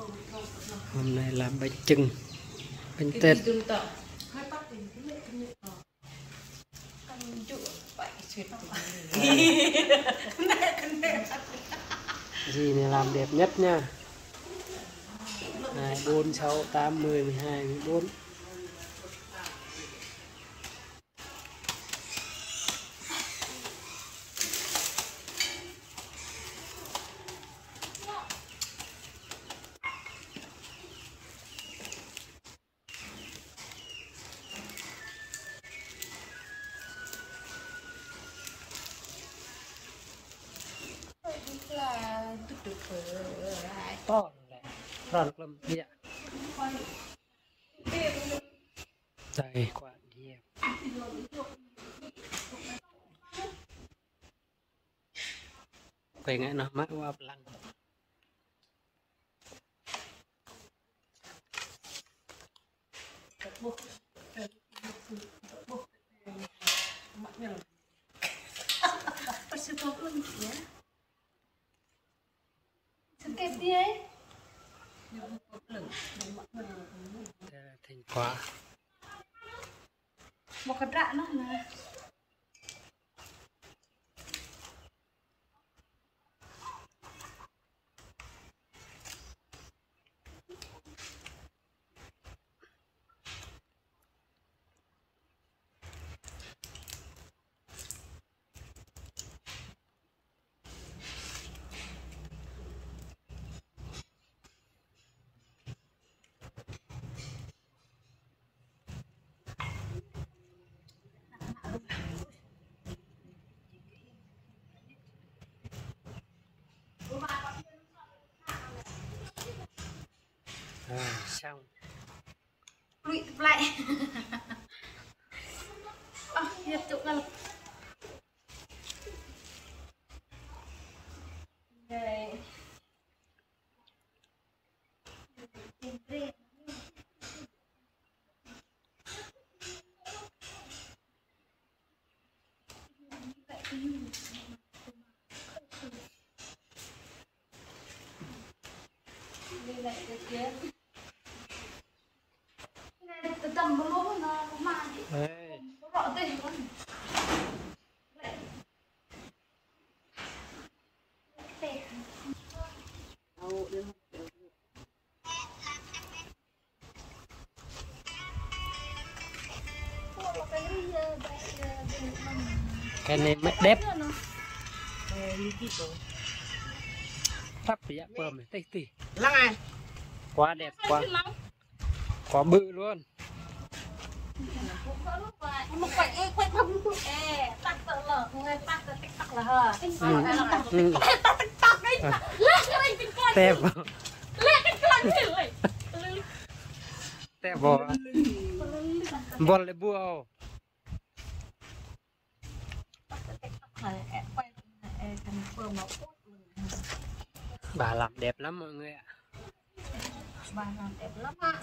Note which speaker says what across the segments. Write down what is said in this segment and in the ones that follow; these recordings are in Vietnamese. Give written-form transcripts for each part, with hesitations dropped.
Speaker 1: Hôm nay làm bánh chưng, bánh tét. Gì này làm đẹp nhất nha. 2, 4, 6, 8, 10, 12, 14. To này, ròn lầm địa. Đây quả đẹp. Quay ngay nó mắt qua lăng.
Speaker 2: Kẹp đi ấy.
Speaker 1: Đây là thành quả.
Speaker 2: Một cái rạ nó nè.
Speaker 1: Xong.
Speaker 2: Lụy tập lại. Hiệp tụ ra lực. Đây. Đi lại cái kia. Tầm một lỗ nó mà nó rõ tên con.
Speaker 1: Cái này mất đẹp. Thắp thì dạ bơm này tê tê.
Speaker 3: Lăng ai?
Speaker 1: Quá đẹp quá. Quá bự luôn.
Speaker 2: Một quậy quậy thâm tắc tờ lở người tắc tờ tích tắc là hờ tích tắc đấy lát cái này tích tắc
Speaker 1: Tép
Speaker 2: lát cái con này
Speaker 1: tép vào vòn lại bùa. Bà làm đẹp lắm mọi người ạ.
Speaker 2: Bà làm đẹp lắm ạ.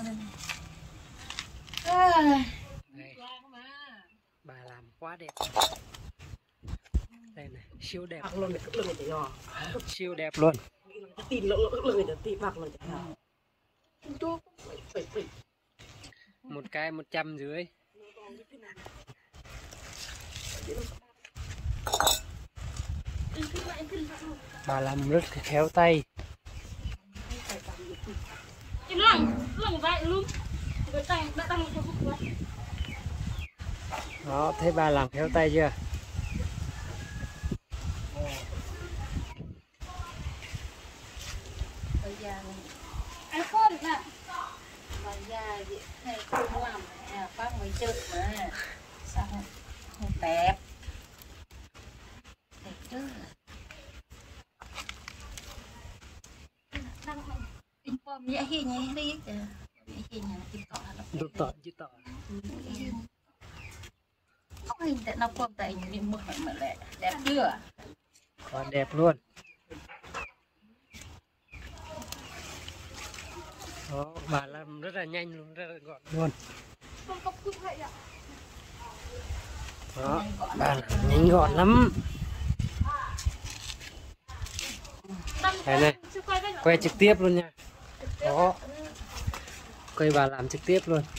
Speaker 1: Đây. Bà làm quá đẹp. Đây này, siêu đẹp. Siêu đẹp luôn. Một cái 150. Bà làm rất khéo tay.
Speaker 2: Lằng vậy luôn.
Speaker 1: Đó, thấy bà làm khéo tay chưa?
Speaker 2: Bây giờ ai con nè. Bây giờ thầy không làm bác mới chịu mà. Sao không đẹp. Đẹp chứ. Dạ hi nhé đi chứ. Hi nhà tin tỏ là
Speaker 1: Được tỏ chứ tỏ.
Speaker 2: Không hình tại nó quăng tay những mực mà lại đẹp chưa?
Speaker 1: Quá đẹp luôn. Đó, bà làm rất là nhanh luôn, rất là gọn luôn. Đó, bà làm nhanh gọn lắm. Đây này, quay trực tiếp luôn nha. Có. Cây bà làm trực tiếp luôn.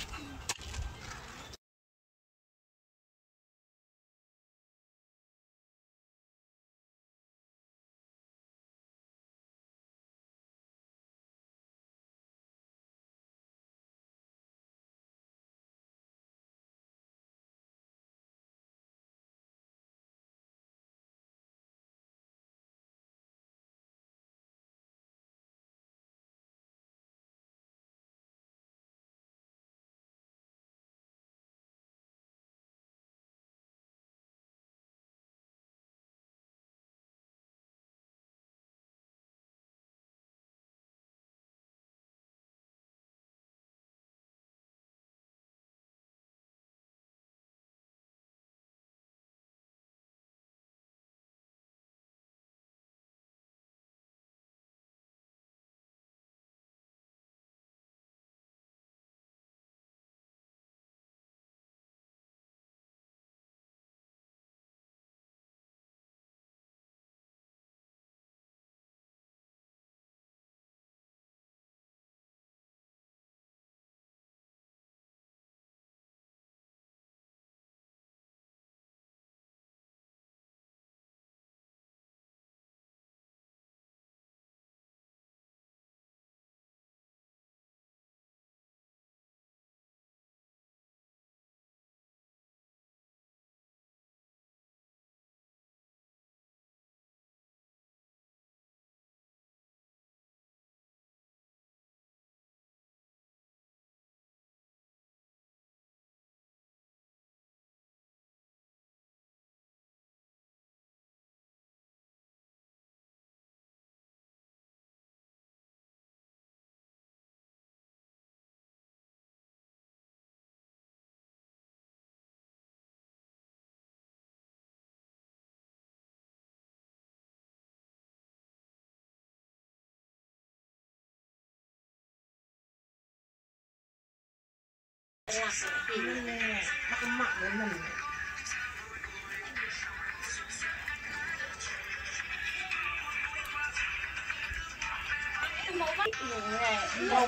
Speaker 2: Lâu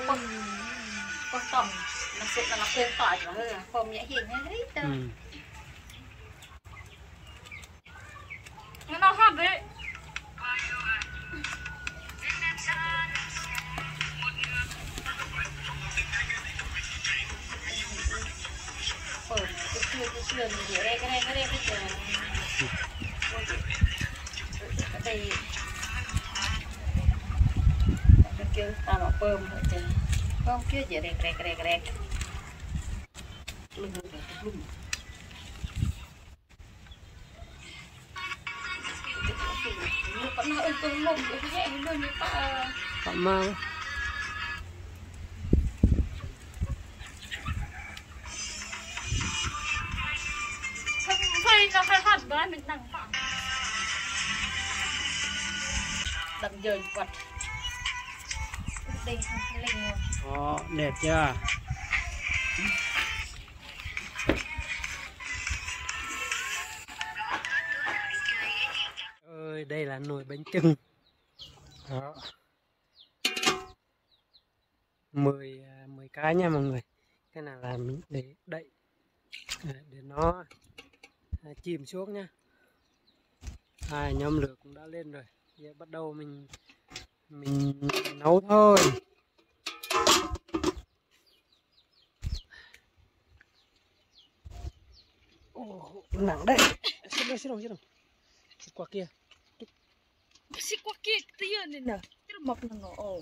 Speaker 2: con tổng nó sẽ là nó quên tỏi của nó rồi không nhẹ hình hay đấy đâu nó hot đấy cái sườn gì ở đây cái đây bây giờ đây kêu tao nó bơm hết trơn không kia gì rẹt lưng vẫn hơi tôm lông cái nhẹ luôn như ta
Speaker 1: Phạm mang
Speaker 2: phải nó phải hẳn đó mình đằng phẳng đằng dời vật đây không linh luôn.
Speaker 1: Đó, đẹp chưa? Ơi, đây là nồi bánh chưng. Đó. 10 cái nha mọi người. Cái nào là mình để đậy để nó chìm xuống nha. Nhóm lửa cũng đã lên rồi. Giờ bắt đầu mình nấu thôi. Nặng đấy. Xích đâu. Xích qua kia.
Speaker 2: Xích qua kia kia này nè. Cái mọc nó ồ.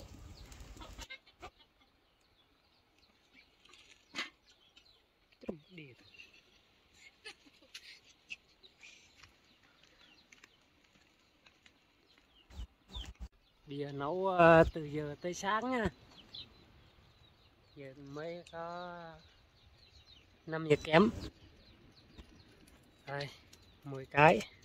Speaker 1: Bây giờ nấu từ giờ tới sáng nha. Giờ mới có 5 giờ kém. Đây, 10 cái.